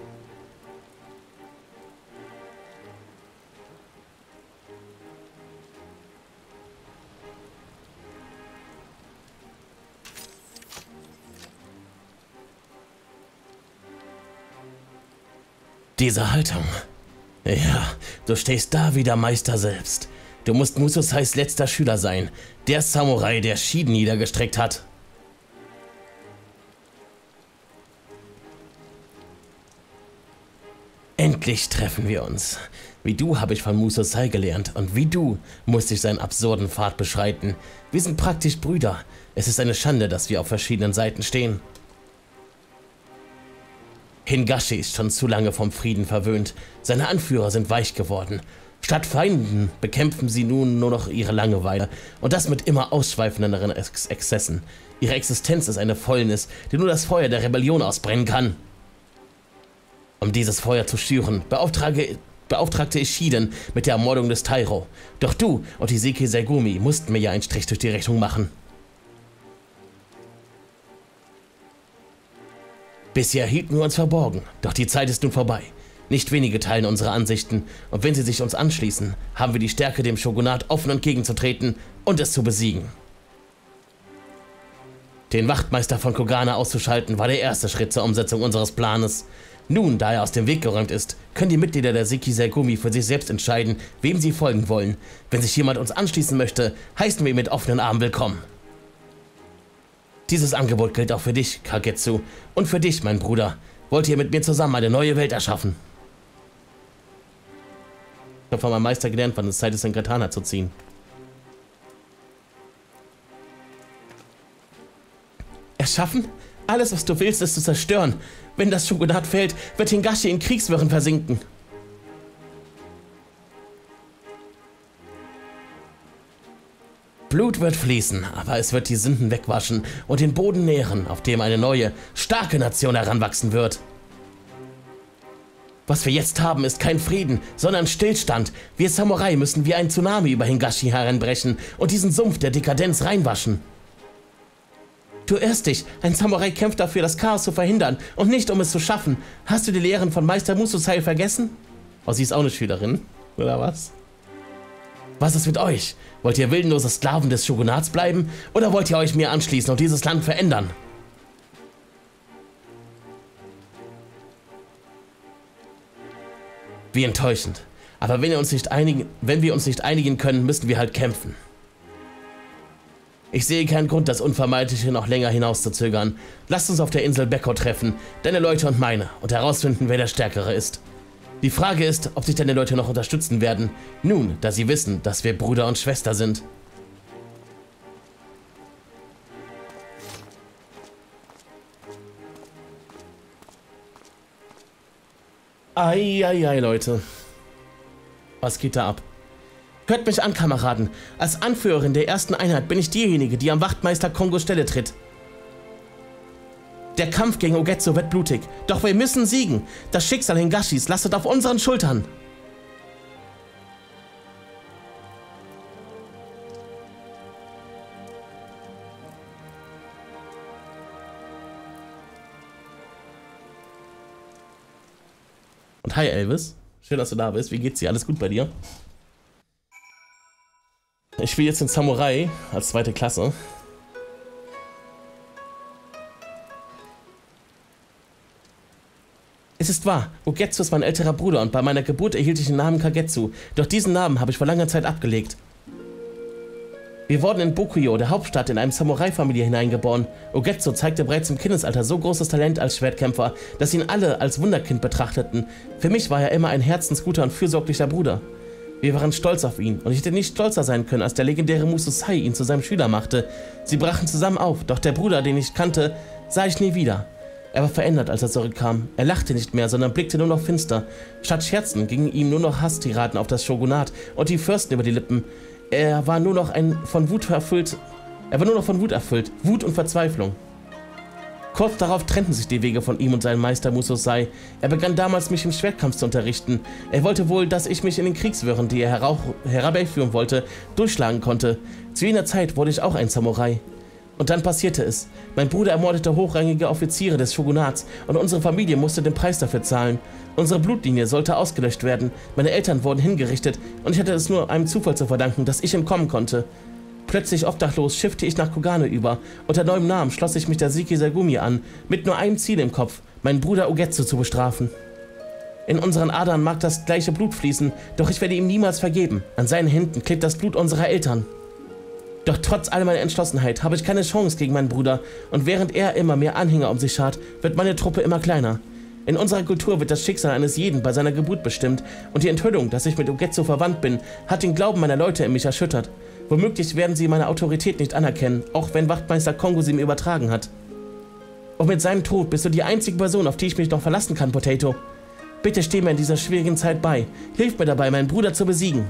Diese Haltung. Ja, du stehst da wie der Meister selbst. Du musst Musosais letzter Schüler sein. Der Samurai, der Shiden niedergestreckt hat. Endlich treffen wir uns. Wie du habe ich von Musosai gelernt und wie du musste ich seinen absurden Pfad beschreiten. Wir sind praktisch Brüder. Es ist eine Schande, dass wir auf verschiedenen Seiten stehen. Hingashi ist schon zu lange vom Frieden verwöhnt. Seine Anführer sind weich geworden. Statt Feinden bekämpfen sie nun nur noch ihre Langeweile. Und das mit immer ausschweifenderen Exzessen. Ihre Existenz ist eine Fäulnis, die nur das Feuer der Rebellion ausbrennen kann. Um dieses Feuer zu schüren, beauftragte ich Shiden mit der Ermordung des Tairo. Doch du und die Seki Segumi mussten mir ja einen Strich durch die Rechnung machen. Bisher hielten wir uns verborgen, doch die Zeit ist nun vorbei. Nicht wenige teilen unsere Ansichten, und wenn sie sich uns anschließen, haben wir die Stärke, dem Shogunat offen entgegenzutreten und es zu besiegen. Den Wachtmeister von Kogane auszuschalten, war der erste Schritt zur Umsetzung unseres Planes. Nun, da er aus dem Weg geräumt ist, können die Mitglieder der Shikisegumi für sich selbst entscheiden, wem sie folgen wollen. Wenn sich jemand uns anschließen möchte, heißen wir ihn mit offenen Armen willkommen. Dieses Angebot gilt auch für dich, Kagetsu, und für dich, mein Bruder. Wollt ihr mit mir zusammen eine neue Welt erschaffen? Ich habe von meinem Meister gelernt, wann es Zeit ist, den Katana zu ziehen. Erschaffen? Alles, was du willst, ist zu zerstören. Wenn das Shogunat fällt, wird Hingashi in Kriegswirren versinken. Blut wird fließen, aber es wird die Sünden wegwaschen und den Boden nähren, auf dem eine neue, starke Nation heranwachsen wird. Was wir jetzt haben, ist kein Frieden, sondern Stillstand. Wir Samurai müssen wie ein Tsunami über Hingashi heranbrechen und diesen Sumpf der Dekadenz reinwaschen. Du irrst dich. Ein Samurai kämpft dafür, das Chaos zu verhindern und nicht, um es zu schaffen. Hast du die Lehren von Meister Mususai vergessen? Oh, sie ist auch eine Schülerin, oder was? Was ist mit euch? Wollt ihr willenlose Sklaven des Shogunats bleiben oder wollt ihr euch mir anschließen und dieses Land verändern? Wie enttäuschend. Aber wenn wir uns nicht einigen können, müssen wir halt kämpfen. Ich sehe keinen Grund, das Unvermeidliche noch länger hinauszuzögern. Lasst uns auf der Insel Bekko treffen, deine Leute und meine, und herausfinden, wer der Stärkere ist. Die Frage ist, ob sich deine Leute noch unterstützen werden, nun, da sie wissen, dass wir Bruder und Schwester sind. Eieiei, Leute. Was geht da ab? Hört mich an, Kameraden. Als Anführerin der ersten Einheit bin ich diejenige, die am Wachtmeister Kongos Stelle tritt. Der Kampf gegen Ugetsu wird blutig, doch wir müssen siegen. Das Schicksal Hingashis lastet auf unseren Schultern. Und hi Elvis, schön, dass du da bist. Wie geht's dir? Alles gut bei dir? Ich spiele jetzt den Samurai als zweite Klasse. Es ist wahr, Ugetsu ist mein älterer Bruder und bei meiner Geburt erhielt ich den Namen Kagetsu. Doch diesen Namen habe ich vor langer Zeit abgelegt. Wir wurden in Bokuyo, der Hauptstadt, in eine Samurai-Familie hineingeboren. Ugetsu zeigte bereits im Kindesalter so großes Talent als Schwertkämpfer, dass ihn alle als Wunderkind betrachteten. Für mich war er immer ein herzensguter und fürsorglicher Bruder. Wir waren stolz auf ihn und ich hätte nicht stolzer sein können, als der legendäre Mususai ihn zu seinem Schüler machte. Sie brachen zusammen auf, doch der Bruder, den ich kannte, sah ich nie wieder. Er war verändert, als er zurückkam. Er lachte nicht mehr, sondern blickte nur noch finster. Statt Scherzen gingen ihm nur noch Hasstiraden auf das Shogunat und die Fürsten über die Lippen. Er war nur noch von Wut erfüllt, Wut und Verzweiflung. Kurz darauf trennten sich die Wege von ihm und seinem Meister Mususai. Er begann damals, mich im Schwertkampf zu unterrichten. Er wollte wohl, dass ich mich in den Kriegswirren, die er herbeiführen wollte, durchschlagen konnte. Zu jener Zeit wurde ich auch ein Samurai. Und dann passierte es. Mein Bruder ermordete hochrangige Offiziere des Shogunats und unsere Familie musste den Preis dafür zahlen. Unsere Blutlinie sollte ausgelöscht werden, meine Eltern wurden hingerichtet und ich hatte es nur einem Zufall zu verdanken, dass ich entkommen konnte. Plötzlich obdachlos schiffte ich nach Kogane über. Unter neuem Namen schloss ich mich der Shikisegumi an, mit nur einem Ziel im Kopf, meinen Bruder Ugetsu zu bestrafen. In unseren Adern mag das gleiche Blut fließen, doch ich werde ihm niemals vergeben. An seinen Händen klebt das Blut unserer Eltern. Doch trotz all meiner Entschlossenheit habe ich keine Chance gegen meinen Bruder und während er immer mehr Anhänger um sich schart, wird meine Truppe immer kleiner. In unserer Kultur wird das Schicksal eines jeden bei seiner Geburt bestimmt und die Enthüllung, dass ich mit Ugetsu verwandt bin, hat den Glauben meiner Leute in mich erschüttert. Womöglich werden sie meine Autorität nicht anerkennen, auch wenn Wachtmeister Kongo sie mir übertragen hat. Und mit seinem Tod bist du die einzige Person, auf die ich mich noch verlassen kann, Potato. Bitte steh mir in dieser schwierigen Zeit bei. Hilf mir dabei, meinen Bruder zu besiegen.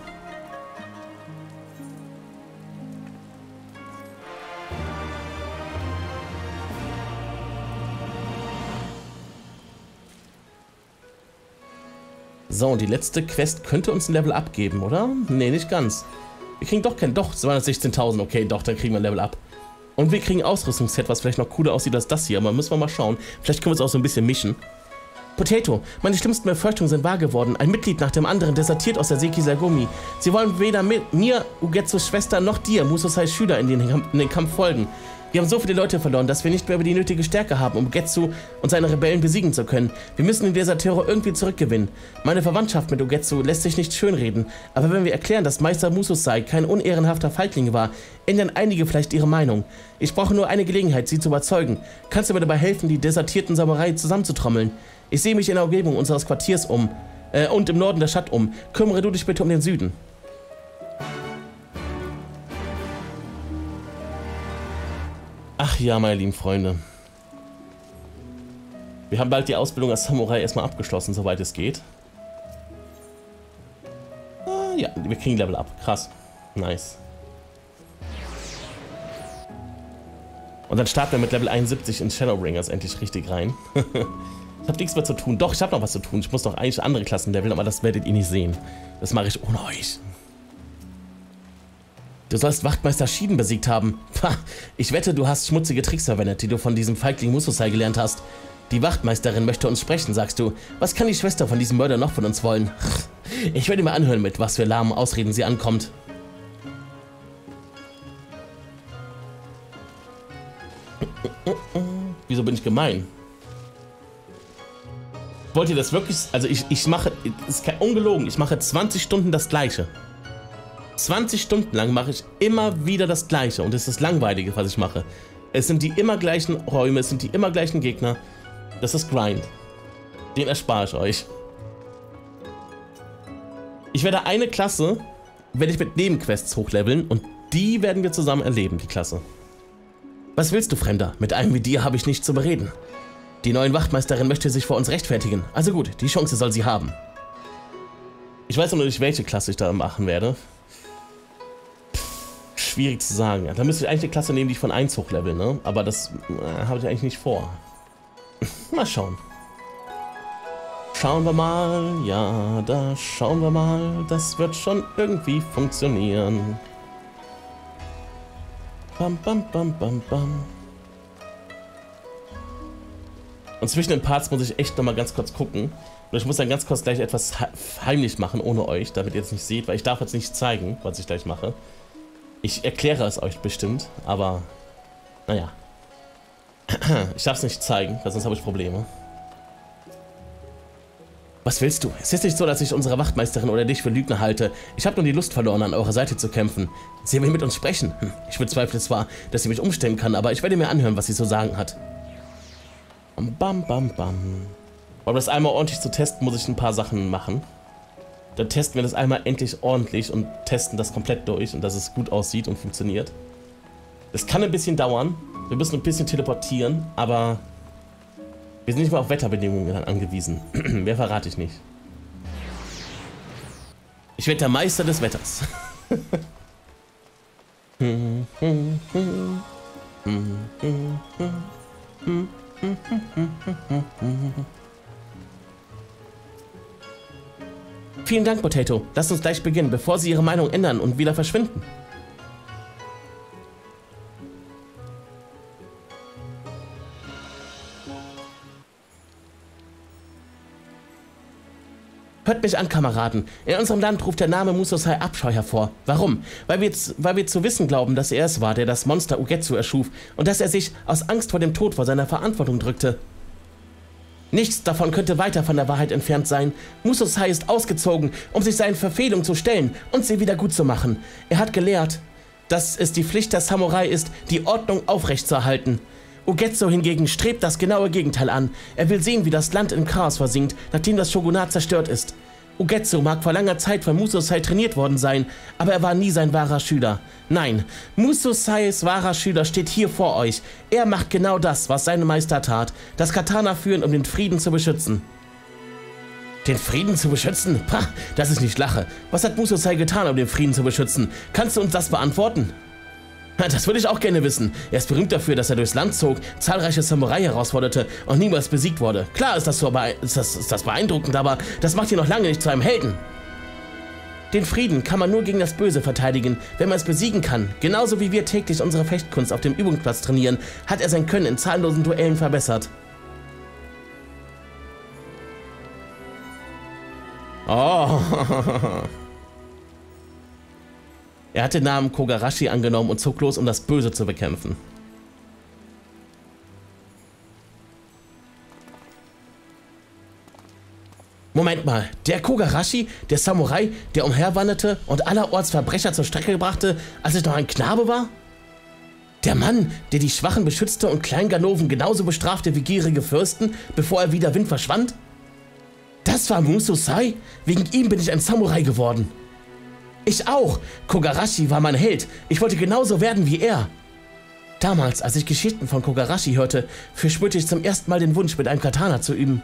So, und die letzte Quest könnte uns ein Level abgeben, oder? Nee, nicht ganz. Wir kriegen doch kein... Doch, 216.000. Okay, doch, dann kriegen wir ein Level ab. Und wir kriegen ein Ausrüstungsset, was vielleicht noch cooler aussieht als das hier, aber müssen wir mal schauen. Vielleicht können wir es auch so ein bisschen mischen. Potato, meine schlimmsten Befürchtungen sind wahr geworden. Ein Mitglied nach dem anderen desertiert aus der Sekisagumi. Sie wollen weder mir, Ugetsus Schwester, noch dir, Musosais Schüler, in den Kampf folgen. Wir haben so viele Leute verloren, dass wir nicht mehr die nötige Stärke haben, um Ugetsu und seine Rebellen besiegen zu können. Wir müssen die Deserteure irgendwie zurückgewinnen. Meine Verwandtschaft mit Ugetsu lässt sich nicht schönreden, aber wenn wir erklären, dass Meister Musosai kein unehrenhafter Feigling war, ändern einige vielleicht ihre Meinung. Ich brauche nur eine Gelegenheit, sie zu überzeugen. Kannst du mir dabei helfen, die desertierten Samurai zusammenzutrommeln? Ich sehe mich in der Umgebung unseres Quartiers und im Norden der Stadt um. Kümmere du dich bitte um den Süden. Ach ja, meine lieben Freunde. Wir haben bald die Ausbildung als Samurai erstmal abgeschlossen, soweit es geht. Ah, ja, wir kriegen Level up. Krass. Nice. Und dann starten wir mit Level 71 in Shadowbringers endlich richtig rein. Ich habe nichts mehr zu tun. Doch, ich habe noch was zu tun. Ich muss noch eigentlich andere Klassen leveln, aber das werdet ihr nicht sehen. Das mache ich ohne euch. Du sollst Wachtmeister Shiden besiegt haben. Pah, ich wette, du hast schmutzige Tricks verwendet, die du von diesem Feigling Musosai gelernt hast. Die Wachtmeisterin möchte uns sprechen, sagst du. Was kann die Schwester von diesem Mörder noch von uns wollen? Ich werde mir anhören, mit was für lahmen Ausreden sie ankommt. Wieso bin ich gemein? Wollt ihr das wirklich? Also ich mache, ist kein ungelogen, ich mache 20 Stunden das Gleiche. 20 Stunden lang mache ich immer wieder das Gleiche und es ist das Langweilige, was ich mache. Es sind die immer gleichen Räume, es sind die immer gleichen Gegner. Das ist Grind. Den erspare ich euch. Ich werde eine Klasse, werde ich mit Nebenquests hochleveln und die werden wir zusammen erleben, die Klasse. Was willst du, Fremder? Mit einem wie dir habe ich nichts zu bereden. Die neue Wachtmeisterin möchte sich vor uns rechtfertigen. Also gut, die Chance soll sie haben. Ich weiß noch nicht, welche Klasse ich da machen werde. Schwierig zu sagen. Da müsste ich eigentlich eine Klasse nehmen, die ich von 1 hochlevel, ne? Aber das habe ich eigentlich nicht vor. Mal schauen. Schauen wir mal. Ja, da schauen wir mal. Das wird schon irgendwie funktionieren. Bam, bam, bam, bam, bam. Und zwischen den Parts muss ich echt nochmal ganz kurz gucken. Und ich muss dann ganz kurz gleich etwas heimlich machen, ohne euch, damit ihr es nicht seht, weil ich darf jetzt nicht zeigen, was ich gleich mache. Ich erkläre es euch bestimmt, aber naja. Ich darf es nicht zeigen, weil sonst habe ich Probleme. Was willst du? Es ist nicht so, dass ich unsere Wachtmeisterin oder dich für Lügner halte. Ich habe nur die Lust verloren, an eurer Seite zu kämpfen. Sie will mit uns sprechen. Ich bezweifle zwar, dass sie mich umstellen kann, aber ich werde mir anhören, was sie zu sagen hat. Bam, bam, bam. Um das einmal ordentlich zu testen, muss ich ein paar Sachen machen. Dann testen wir das einmal endlich ordentlich und testen das komplett durch und dass es gut aussieht und funktioniert. Es kann ein bisschen dauern. Wir müssen ein bisschen teleportieren, aber wir sind nicht mehr auf Wetterbedingungen angewiesen. Mehr verrate ich nicht. Ich werde der Meister des Wetters. Vielen Dank, Potato. Lasst uns gleich beginnen, bevor sie ihre Meinung ändern und wieder verschwinden. Hört mich an, Kameraden. In unserem Land ruft der Name Musosai Abscheu hervor. Warum? Weil wir zu wissen glauben, dass er es war, der das Monster Ugetsu erschuf und dass er sich aus Angst vor dem Tod vor seiner Verantwortung drückte. Nichts davon könnte weiter von der Wahrheit entfernt sein. Musosai ist ausgezogen, um sich seinen Verfehlungen zu stellen und sie wieder gut zu machen. Er hat gelehrt, dass es die Pflicht der Samurai ist, die Ordnung aufrechtzuerhalten. Ugetsu hingegen strebt das genaue Gegenteil an. Er will sehen, wie das Land in Chaos versinkt, nachdem das Shogunat zerstört ist. Ugetsu mag vor langer Zeit von Musosai trainiert worden sein, aber er war nie sein wahrer Schüler. Nein, Musosais wahrer Schüler steht hier vor euch. Er macht genau das, was sein Meister tat. Das Katana führen, um den Frieden zu beschützen. Den Frieden zu beschützen? Pah, das ist nicht Lache. Was hat Musosai getan, um den Frieden zu beschützen? Kannst du uns das beantworten? Das würde ich auch gerne wissen. Er ist berühmt dafür, dass er durchs Land zog, zahlreiche Samurai herausforderte und niemals besiegt wurde. Klar ist das beeindruckend, aber das macht ihn noch lange nicht zu einem Helden. Den Frieden kann man nur gegen das Böse verteidigen, wenn man es besiegen kann. Genauso wie wir täglich unsere Fechtkunst auf dem Übungsplatz trainieren, hat er sein Können in zahllosen Duellen verbessert. Oh. Er hat den Namen Kogarashi angenommen und zog los, um das Böse zu bekämpfen. Moment mal, der Kogarashi, der Samurai, der umherwanderte und allerorts Verbrecher zur Strecke brachte, als ich noch ein Knabe war? Der Mann, der die Schwachen beschützte und Kleinganoven genauso bestrafte wie gierige Fürsten, bevor er wie der Wind verschwand? Das war Mususai? Wegen ihm bin ich ein Samurai geworden. Ich auch. Kogarashi war mein Held. Ich wollte genauso werden wie er. Damals, als ich Geschichten von Kogarashi hörte, verspürte ich zum ersten Mal den Wunsch, mit einem Katana zu üben.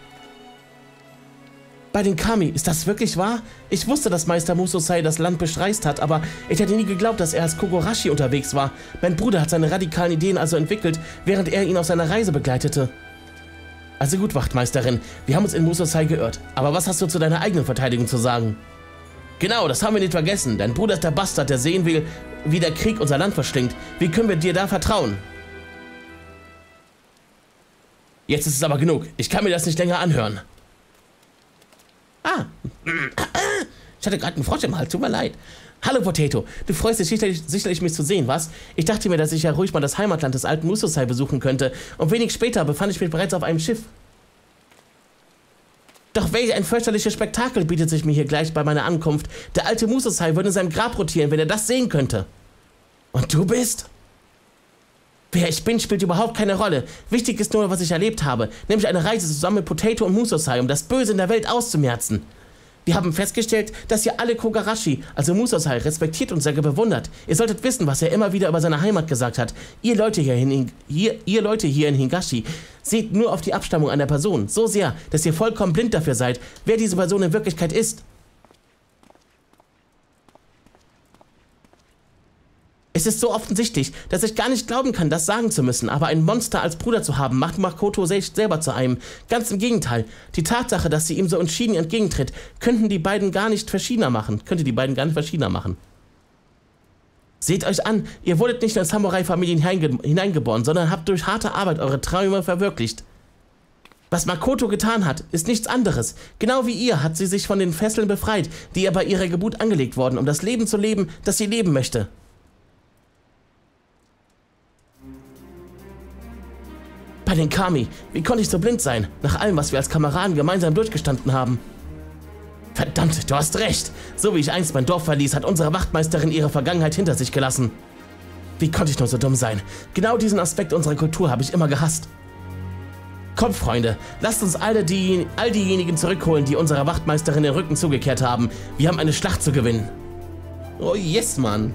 Bei den Kami, ist das wirklich wahr? Ich wusste, dass Meister Mususai das Land beschreist hat, aber ich hätte nie geglaubt, dass er als Kogarashi unterwegs war. Mein Bruder hat seine radikalen Ideen also entwickelt, während er ihn auf seiner Reise begleitete. Also gut, Wachtmeisterin, wir haben uns in Mususai geirrt. Aber was hast du zu deiner eigenen Verteidigung zu sagen? Genau, das haben wir nicht vergessen. Dein Bruder ist der Bastard, der sehen will, wie der Krieg unser Land verschlingt. Wie können wir dir da vertrauen? Jetzt ist es aber genug. Ich kann mir das nicht länger anhören. Ah, ich hatte gerade einen Frosch im Hals, tut mir leid. Hallo Potato, du freust dich sicherlich mich zu sehen, was? Ich dachte mir, dass ich ja ruhig mal das Heimatland des alten Mususai besuchen könnte und wenig später befand ich mich bereits auf einem Schiff. Doch welch ein fürchterliches Spektakel bietet sich mir hier gleich bei meiner Ankunft. Der alte Mususai würde in seinem Grab rotieren, wenn er das sehen könnte. Und du bist? Wer ich bin, spielt überhaupt keine Rolle. Wichtig ist nur, was ich erlebt habe, nämlich eine Reise zusammen mit Potato und Mususai, um das Böse in der Welt auszumerzen. Wir haben festgestellt, dass ihr alle Kogarashi, also Mususai, respektiert und sehr bewundert. Ihr solltet wissen, was er immer wieder über seine Heimat gesagt hat. Ihr Leute hier in Higashi seht nur auf die Abstammung einer Person so sehr, dass ihr vollkommen blind dafür seid, wer diese Person in Wirklichkeit ist. Es ist so offensichtlich, dass ich gar nicht glauben kann, das sagen zu müssen, aber ein Monster als Bruder zu haben, macht Makoto selber zu einem. Ganz im Gegenteil. Die Tatsache, dass sie ihm so entschieden entgegentritt, könnte die beiden gar nicht verschiedener machen. Seht euch an, ihr wurdet nicht in Samurai-Familien hineingeboren, sondern habt durch harte Arbeit eure Träume verwirklicht. Was Makoto getan hat, ist nichts anderes. Genau wie ihr hat sie sich von den Fesseln befreit, die ihr bei ihrer Geburt angelegt wurden, um das Leben zu leben, das sie leben möchte. Bei den Kami, wie konnte ich so blind sein, nach allem, was wir als Kameraden gemeinsam durchgestanden haben? Verdammt, du hast recht. So wie ich einst mein Dorf verließ, hat unsere Wachtmeisterin ihre Vergangenheit hinter sich gelassen. Wie konnte ich nur so dumm sein? Genau diesen Aspekt unserer Kultur habe ich immer gehasst. Kommt, Freunde, lasst uns all diejenigen zurückholen, die unserer Wachtmeisterin den Rücken zugekehrt haben. Wir haben eine Schlacht zu gewinnen. Oh yes, Mann.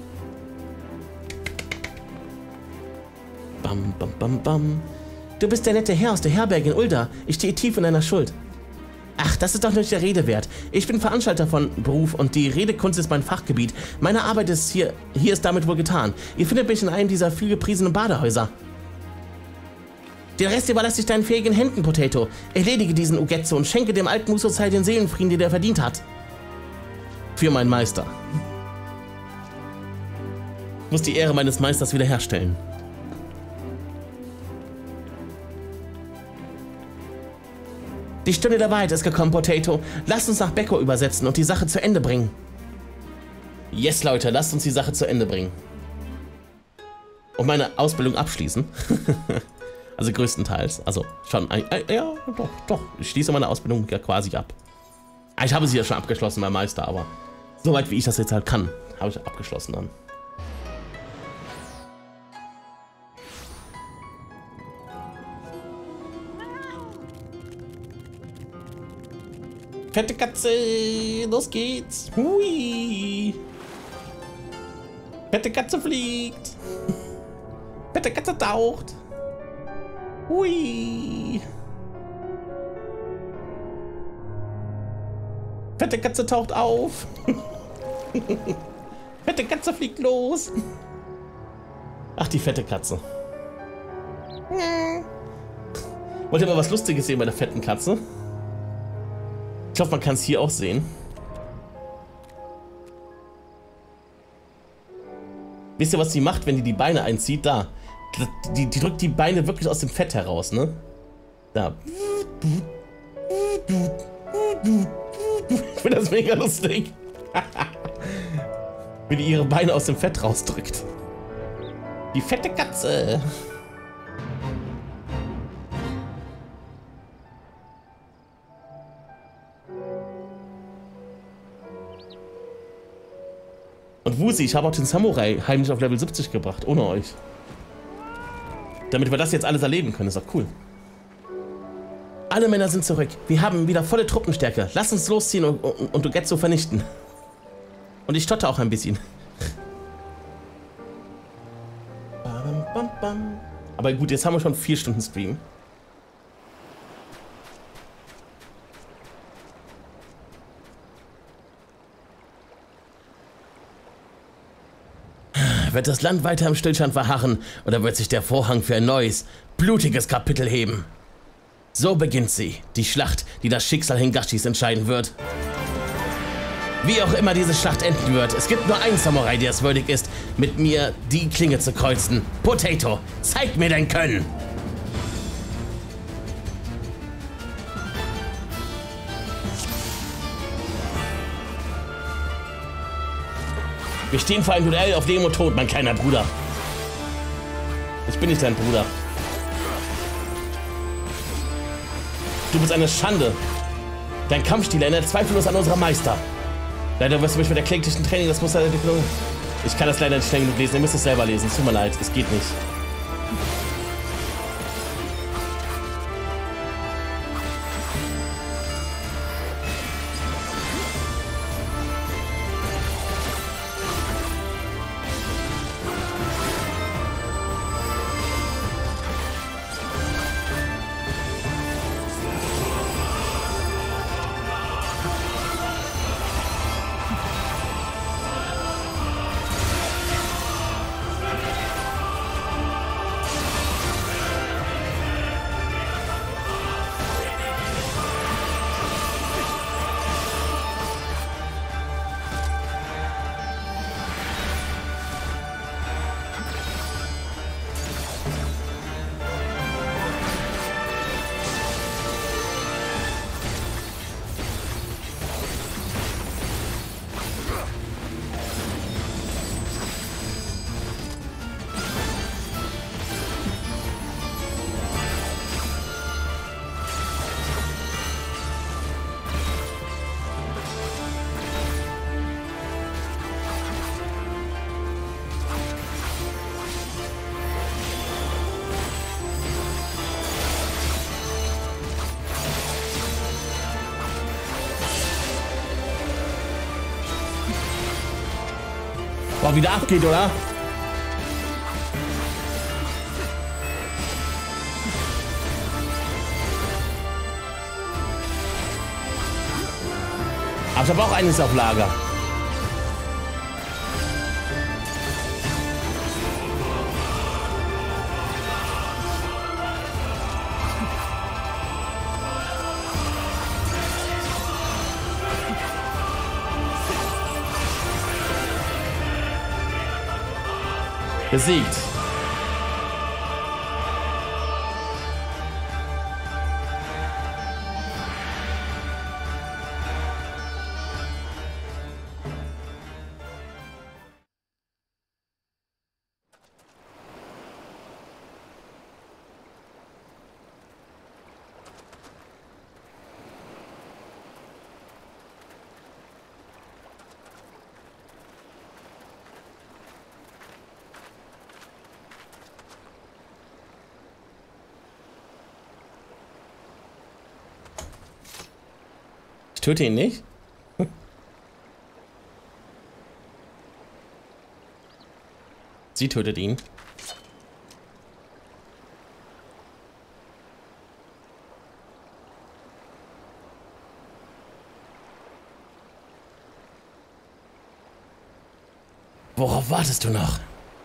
Bam, bam, bam, bam. Du bist der nette Herr aus der Herberge in Ulda. Ich stehe tief in deiner Schuld. Ach, das ist doch nicht der Rede wert. Ich bin Veranstalter von Beruf und die Redekunst ist mein Fachgebiet. Meine Arbeit ist hier ist damit wohl getan. Ihr findet mich in einem dieser vielgepriesenen Badehäuser. Den Rest überlasse ich deinen fähigen Händen, Potato. Erledige diesen Ugetsu und schenke dem alten Mususai den Seelenfrieden, den er verdient hat. Für meinen Meister. Ich muss die Ehre meines Meisters wiederherstellen. Die Stunde der Wahrheit ist gekommen, Potato. Lasst uns nach Beko übersetzen und die Sache zu Ende bringen. Yes, Leute, lasst uns die Sache zu Ende bringen. Und meine Ausbildung abschließen. Also größtenteils. Also schon, ja, doch. Ich schließe meine Ausbildung ja quasi ab. Ich habe sie ja schon abgeschlossen, mein Meister, aber soweit wie ich das jetzt halt kann, habe ich abgeschlossen dann. Fette Katze, los geht's. Hui. Fette Katze fliegt. Fette Katze taucht. Hui. Fette Katze taucht auf. Fette Katze fliegt los. Ach, die fette Katze. Wollt ihr mal was Lustiges sehen bei der fetten Katze? Ich hoffe, man kann es hier auch sehen. Wisst ihr, was die macht, wenn die die Beine einzieht? Da. Die drückt die Beine wirklich aus dem Fett heraus, ne? Da. Ich finde das mega lustig. Wie die ihre Beine aus dem Fett rausdrückt. Die fette Katze. Und Wusi, ich habe auch den Samurai heimlich auf Level 70 gebracht, ohne euch. Damit wir das jetzt alles erleben können, ist doch cool. Alle Männer sind zurück. Wir haben wieder volle Truppenstärke. Lass uns losziehen und Dogetsu vernichten. Und ich stotter auch ein bisschen. Aber gut, jetzt haben wir schon 4 Stunden Stream. Wird das Land weiter im Stillstand verharren oder wird sich der Vorhang für ein neues, blutiges Kapitel heben? So beginnt sie, die Schlacht, die das Schicksal Hingashis entscheiden wird. Wie auch immer diese Schlacht enden wird, es gibt nur einen Samurai, der es würdig ist, mit mir die Klinge zu kreuzen. Potato, zeig mir dein Können! Wir stehen vor einem Duell auf Leben und Tod, mein kleiner Bruder. Ich bin nicht dein Bruder. Du bist eine Schande. Dein Kampfstil erinnert zweifellos an unsere Meister. Leider wirst du mich mit der kläglichen Training, das muss Entwicklung. Ich kann das leider nicht schnell genug lesen, ihr müsst es selber lesen. Es tut mir leid, es geht nicht. Boah, wieder abgeht, oder? Aber ich habe auch eines auf Lager. Besiegt. Ich töte ihn nicht. Sie tötet ihn. Worauf wartest du noch?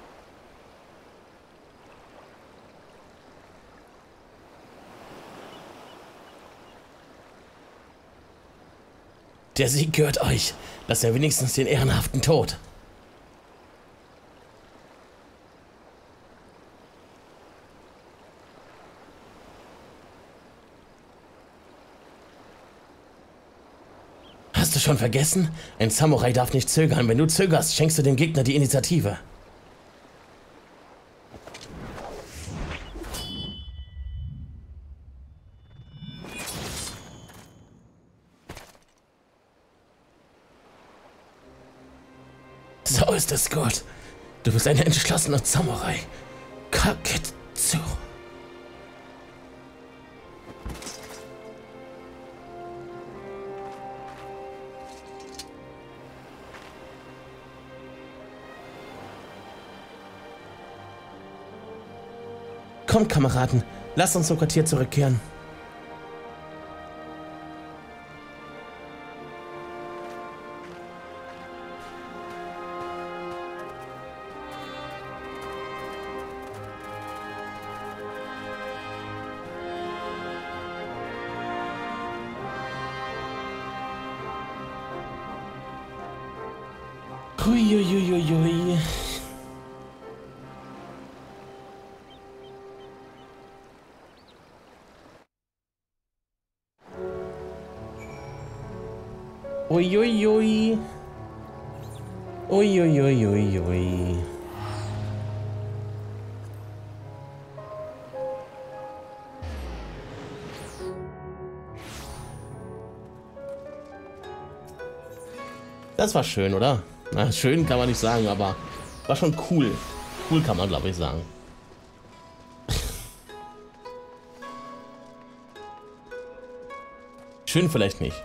Der Sieg gehört euch. Lasst er wenigstens den ehrenhaften Tod. du schon vergessen? Ein Samurai darf nicht zögern. Wenn du zögerst, schenkst du dem Gegner die Initiative. So ist es gut. Du bist ein entschlossener Samurai. Kaketsu. Kommt, Kameraden, lasst uns zum Quartier zurückkehren. Huiuiuiui. Uiuiui. Uiuiuiui. Das war schön, oder? Na, schön kann man nicht sagen, aber war schon cool. Cool kann man, glaube ich, sagen. Schön vielleicht nicht.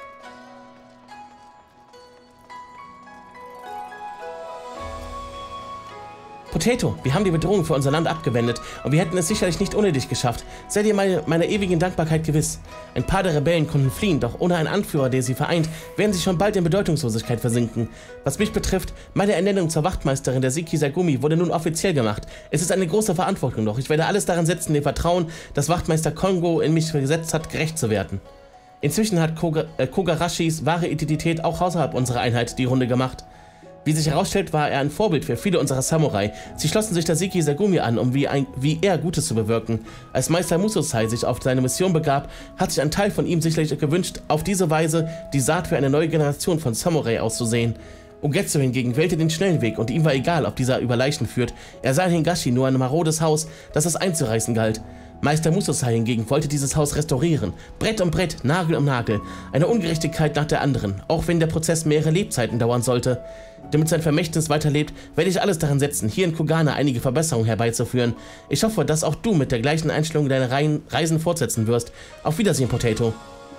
Potato, wir haben die Bedrohung für unser Land abgewendet und wir hätten es sicherlich nicht ohne dich geschafft. Sei dir meiner ewigen Dankbarkeit gewiss. Ein paar der Rebellen konnten fliehen, doch ohne einen Anführer, der sie vereint, werden sie schon bald in Bedeutungslosigkeit versinken. Was mich betrifft, meine Ernennung zur Wachtmeisterin der Shikizagumi wurde nun offiziell gemacht. Es ist eine große Verantwortung, doch ich werde alles daran setzen, dem Vertrauen, das Wachtmeister Kongo in mich gesetzt hat, gerecht zu werden. Inzwischen hat Kogarashis wahre Identität auch außerhalb unserer Einheit die Runde gemacht. Wie sich herausstellt, war er ein Vorbild für viele unserer Samurai. Sie schlossen sich der Shikizagumi an, um wie er Gutes zu bewirken. Als Meister Musosai sich auf seine Mission begab, hat sich ein Teil von ihm sicherlich gewünscht, auf diese Weise die Saat für eine neue Generation von Samurai auszusehen. Ugetsu hingegen wählte den schnellen Weg und ihm war egal, ob dieser über Leichen führt. Er sah in Higashi nur ein marodes Haus, das es einzureißen galt. Meister Musosai hingegen wollte dieses Haus restaurieren. Brett um Brett, Nagel um Nagel. Eine Ungerechtigkeit nach der anderen, auch wenn der Prozess mehrere Lebzeiten dauern sollte. Damit sein Vermächtnis weiterlebt, werde ich alles daran setzen, hier in Kogane einige Verbesserungen herbeizuführen. Ich hoffe, dass auch du mit der gleichen Einstellung deine Reisen fortsetzen wirst. Auf Wiedersehen, Potato.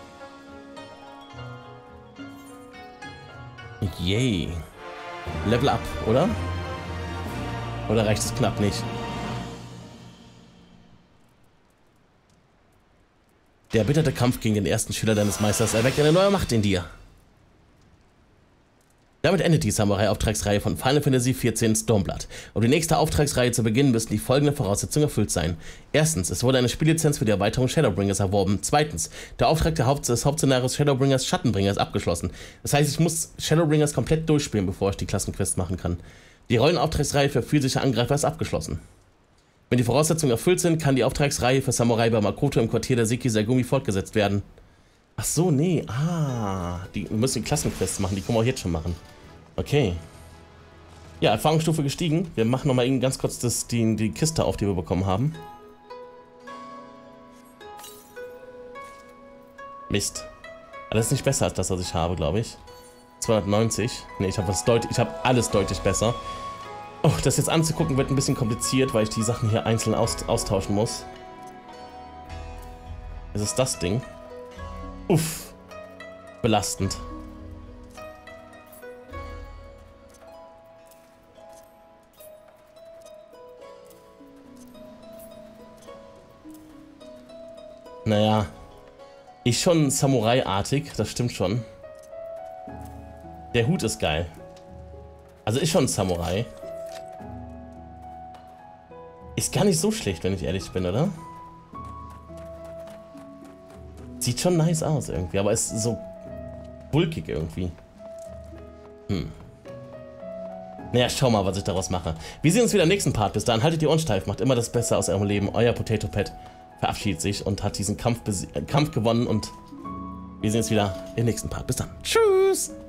Yay. Level up, oder? Oder reicht es knapp nicht? Der erbitterte Kampf gegen den ersten Schüler deines Meisters erweckt eine neue Macht in dir. Damit endet die Samurai-Auftragsreihe von Final Fantasy XIV Stormblood. Um die nächste Auftragsreihe zu beginnen, müssen die folgenden Voraussetzungen erfüllt sein. Erstens, es wurde eine Spiellizenz für die Erweiterung Shadowbringers erworben. Zweitens, der Auftrag des Hauptszenarios Shadowbringers Schattenbringers abgeschlossen. Das heißt, ich muss Shadowbringers komplett durchspielen, bevor ich die Klassenquests machen kann. Die Rollenauftragsreihe für physische Angreifer ist abgeschlossen. Wenn die Voraussetzungen erfüllt sind, kann die Auftragsreihe für Samurai bei Makoto im Quartier der Shikizagumi fortgesetzt werden. Ach so, nee. Wir müssen die Klassenquests machen, die können wir auch jetzt schon machen. Okay. Ja, Erfahrungsstufe gestiegen. Wir machen nochmal eben ganz kurz die Kiste auf, die wir bekommen haben. Mist. Aber das ist nicht besser als das, was ich habe, glaube ich. 290. Ne, ich habe alles deutlich besser. Oh, das jetzt anzugucken wird ein bisschen kompliziert, weil ich die Sachen hier einzeln austauschen muss. Es ist das Ding. Uff. Belastend. Naja. Ist schon Samurai-artig, das stimmt schon. Der Hut ist geil. Also ist schon Samurai. Ist gar nicht so schlecht, wenn ich ehrlich bin, oder? Sieht schon nice aus irgendwie, aber ist so bulkig irgendwie. Naja, schau mal, was ich daraus mache. Wir sehen uns wieder im nächsten Part. Bis dahin, haltet die Ohren steif, macht immer das Beste aus eurem Leben. Euer Potato Pet verabschiedet sich und hat diesen Kampf gewonnen und wir sehen uns wieder im nächsten Part. Bis dann. Tschüss! Tschüss.